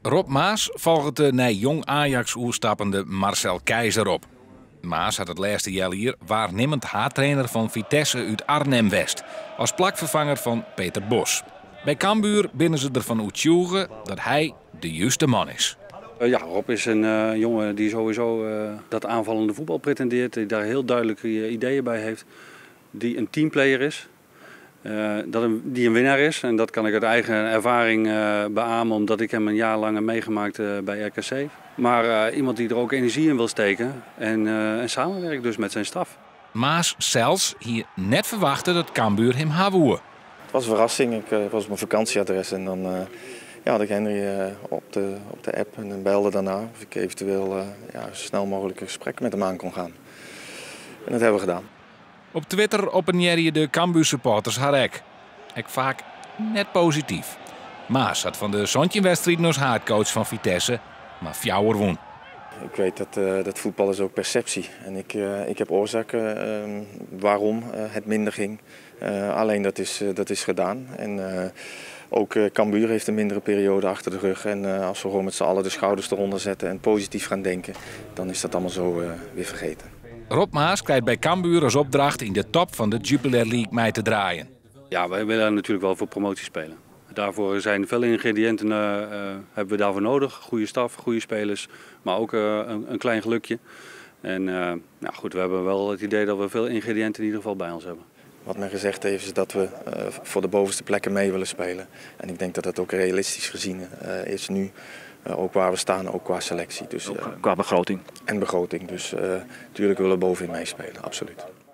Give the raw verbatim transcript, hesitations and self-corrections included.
Rob Maas volgt de naar jong Ajax oerstappende Marcel Keizer op. Maas had het laatste jaar hier waarnemend haartrainer van Vitesse uit Arnhem-West. Als plakvervanger van Peter Bos. Bij Cambuur binnen ze ervan uitjoegen dat hij de juiste man is. Uh, ja, Rob is een uh, jongen die sowieso uh, dat aanvallende voetbal pretendeert. Die daar heel duidelijke uh, ideeën bij heeft. Die een teamplayer is. Uh, dat een, die een winnaar is. En dat kan ik uit eigen ervaring uh, beamen. Omdat ik hem een jaar lang heb meegemaakt uh, bij R K C. Maar uh, iemand die er ook energie in wil steken. En, uh, en samenwerkt dus met zijn staf. Maas zelfs hier net verwachten dat Cambuur hem hawoe. Het was een verrassing. Ik uh, was op mijn vakantieadres en dan... Uh... Ja, had ik Henry op de, op de app en belde daarna of ik eventueel uh, ja, zo snel mogelijk een gesprek met hem aan kon gaan. En dat hebben we gedaan. Op Twitter oppeneer je de Cambuur supporters harek. Ik vaak net positief. Maas had van de Sontje-wedstrijd als haardcoach van Vitesse, maar fjouwer won. Ik weet dat, uh, dat voetbal is ook perceptie. En ik, uh, ik heb oorzaken uh, waarom uh, het minder ging. Uh, alleen dat is, uh, dat is gedaan. En, uh, Ook uh, Cambuur heeft een mindere periode achter de rug. En uh, als we gewoon met z'n allen de schouders eronder zetten en positief gaan denken, dan is dat allemaal zo uh, weer vergeten. Rob Maas krijgt bij Cambuur als opdracht in de top van de Jupiler League mee te draaien. Ja, wij willen natuurlijk wel voor promotie spelen. Daarvoor zijn veel ingrediënten uh, uh, hebben we daarvoor nodig. Goede staf, goede spelers, maar ook uh, een, een klein gelukje. En uh, nou goed, we hebben wel het idee dat we veel ingrediënten in ieder geval bij ons hebben. Wat men gezegd heeft is dat we uh, voor de bovenste plekken mee willen spelen. En ik denk dat dat ook realistisch gezien uh, is nu. Uh, ook waar we staan, ook qua selectie. Dus, uh, qua begroting. En begroting. Dus natuurlijk uh, willen we bovenin meespelen, absoluut.